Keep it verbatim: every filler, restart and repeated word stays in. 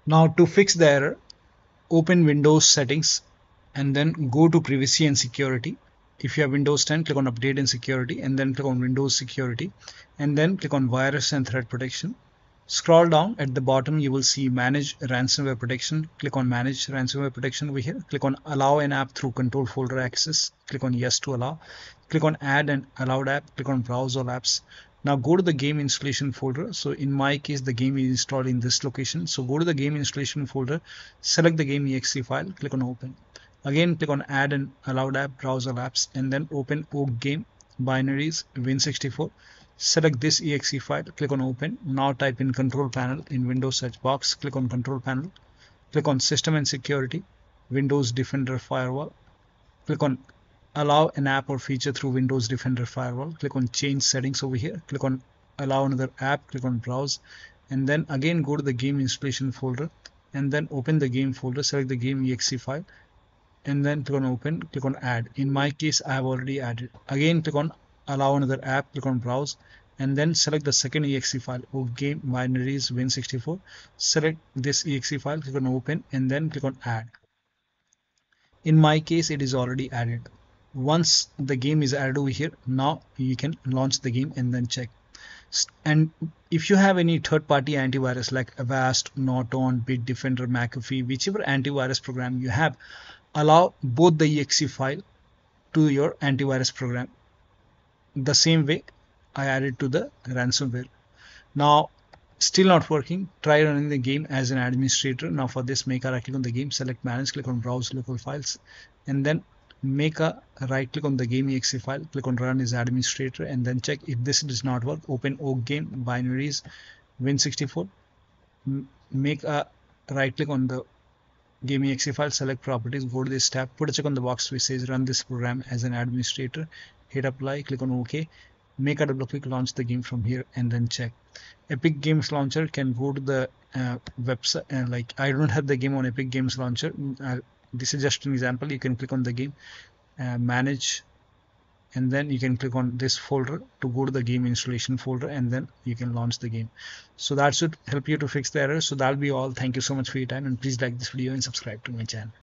Now to fix the error, open Windows settings and then go to privacy and security. If you have Windows ten, click on update and security and then click on Windows security and then click on virus and threat protection. Scroll down at the bottom, you will see manage ransomware protection. Click on manage ransomware protection over here. Click on allow an app through control folder access. Click on yes to allow. Click on add an allowed app. Click on browse all apps. Now go to the game installation folder. So in my case, the game is installed in this location. So go to the game installation folder, select the game exe file, click on open. Again, click on add an allowed app, browse all apps, and then open Oak game binaries win sixty-four. Select this exe file, click on open. Now type in control panel in Windows search box, click on control panel, click on system and security, Windows Defender Firewall, click on allow an app or feature through Windows Defender Firewall, click on change settings over here, click on allow another app, click on browse, and then again go to the game installation folder and then open the game folder, select the game exe file and then click on open, click on add. In my case, I have already added. Again, click on allow another app, click on browse, and then select the second exe file of game binaries win sixty-four. Select this exe file, click on open, and then click on add. In my case, it is already added. Once the game is added over here, now you can launch the game and then check. And if you have any third-party antivirus like Avast, Norton, Bitdefender, McAfee, whichever antivirus program you have, allow both the exe file to your antivirus program. The same way I added to the ransomware. Now still not working, try running the game as an administrator. Now for this, make a right click on the game, select manage, click on browse local files, and then make a right click on the game exe file, click on run as administrator, and then check. If this does not work, open Oak game binaries win sixty-four, make a right click on the game exe file, select properties, go to this tab, put a check on the box which says run this program as an administrator, hit apply, click on OK, make a double click, launch the game from here, and then check. Epic Games Launcher can go to the uh, website, uh, like I don't have the game on Epic Games Launcher. Uh, this is just an example. You can click on the game, uh, manage, and then you can click on this folder to go to the game installation folder, and then you can launch the game. So that should help you to fix the error. So that'll be all. Thank you so much for your time, and please like this video and subscribe to my channel.